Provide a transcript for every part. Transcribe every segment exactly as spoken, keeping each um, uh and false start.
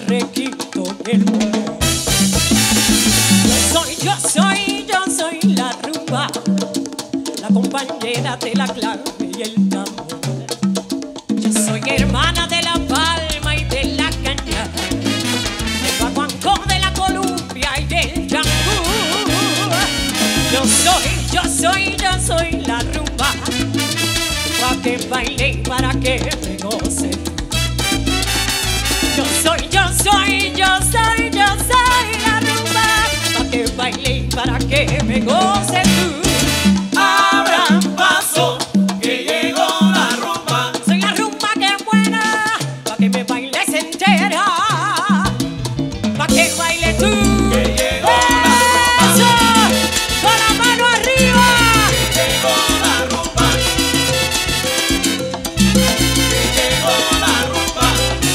requinto del mundo. Yo soy, yo soy, yo soy la rumba, la compañera de la clave y el tambor. Yo soy hermana de la palma y de la caña, del guaguancó, de la columpia y del yangú. Yo soy, yo soy, yo soy la rumba, para que baile y para que me goce. Yo soy, yo soy, yo soy, yo soy la rumba, para que baile y para que me goce tú. Abran paso, que llegó la rumba. Soy la rumba que es buena, para que me bailes entera, para que baile tú. Que llegó la rumba. Eso, con la mano arriba. Que llegó la rumba. Que llegó la rumba.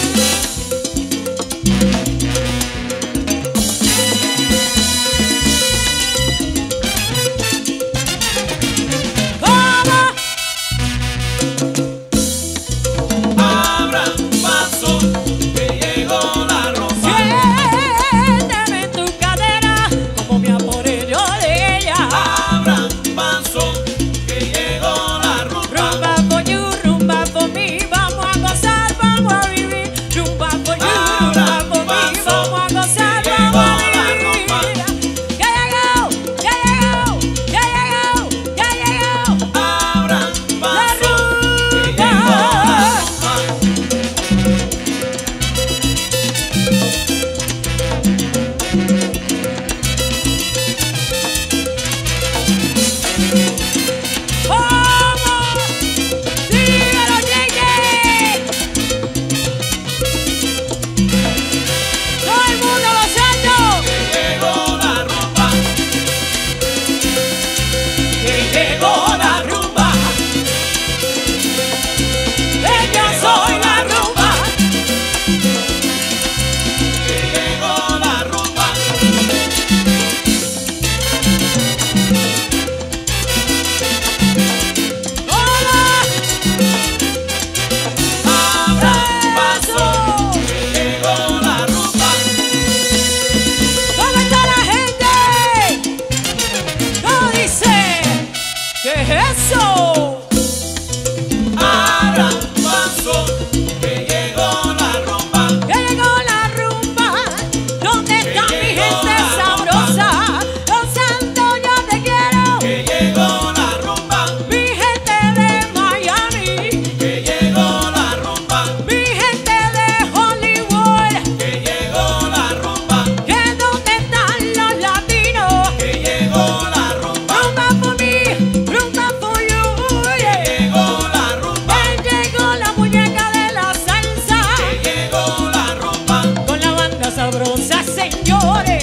¿Cómo? Abran paso, que llegó la rumba. Siénteme en tu cadera, como me aporé yo de ella. Abran paso, que llegó la rumba. Rumba for you, rumba for me, vamos a gozar, vamos a vivir. Rumba for you, rumba for me, vamos a gozar, vamos a vivir. Ya llegó, ya llegó, ya llegó, ya llegó Abran la paso, que llegó la rumba. rumba. ¡Vamos! ¡Dígalo, Yeye! ¡Todo el mundo gozando! Que llegó la rumba. Que llegó la rumba. ¡Que yo soy la rumba! Que llegó la rumba. ¡Hola! Abran paso, que llegó la rumba. ¿Cómo está la gente? ¿Cómo dice? ¿Qué es eso? Abran paso, que llegó la rumba. Que llegó la rumba. ¿Dónde está mi llegó gente la sabrosa? Gozando yo te quiero. Que llegó la rumba. Mi gente de Miami, Que llegó la rumba. mi gente de Hollywood, Que llegó la rumba. que dónde están los latinos. Que llegó la rumba. Rumba for me, rumba for you, yeah. Llegó la rumba. Que llegó la muñeca de la salsa, Que llegó la rumba. con la banda sabrosa, señores.